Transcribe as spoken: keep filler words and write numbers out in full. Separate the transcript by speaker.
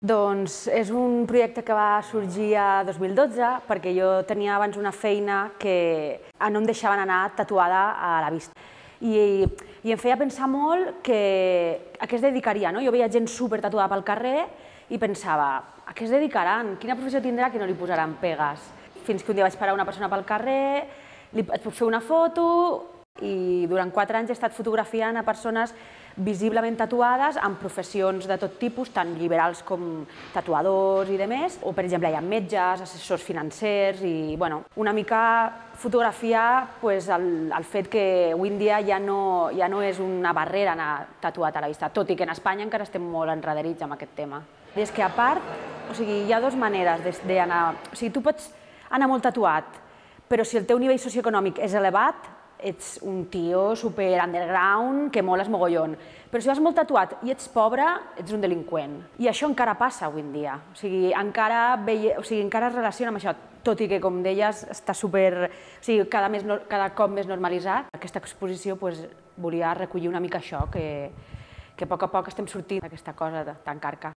Speaker 1: Doncs és un projecte que va sorgir a dos mil dotze perquè jo tenia abans una feina que no em deixaven anar tatuada a la vista. I, i em feia pensar molt que a què es dedicaria, no? Jo veia gent super tatuada pel carrer i pensava, a què es dedicaran? Quina professió tindrà que no li posaran pegues? Fins que un dia vaig parar una persona pel carrer, li, et puc fer una foto, i durant quatre anys he estat fotografiant a persones visiblement tatuades en professions de tot tipus, tant liberals com tatuadors i demés, o per exemple hi ha metges, assessors financers i bueno, una mica fotografiar pues, el, el fet que avui en dia ja no, ja no és una barrera anar tatuat a la vista, tot i que en Espanya encara estem molt enrederits amb aquest tema. I és que a part, o sigui, hi ha dues maneres d'anar, o sigui, tu pots anar molt tatuat, però si el teu nivell socioeconòmic és elevat, ets un tio super underground que moles mogollon. Però si vas molt tatuat i ets pobre, ets un delinqüent. I això encara passa avui en dia. O sigui, encara, veie, o sigui, encara es relaciona amb això, tot i que, com deies, està super, o sigui, cada, més, cada cop més normalitzat. Aquesta exposició pues, volia recollir una mica això, que, que a poc a poc estem sortint d'aquesta cosa tan carca.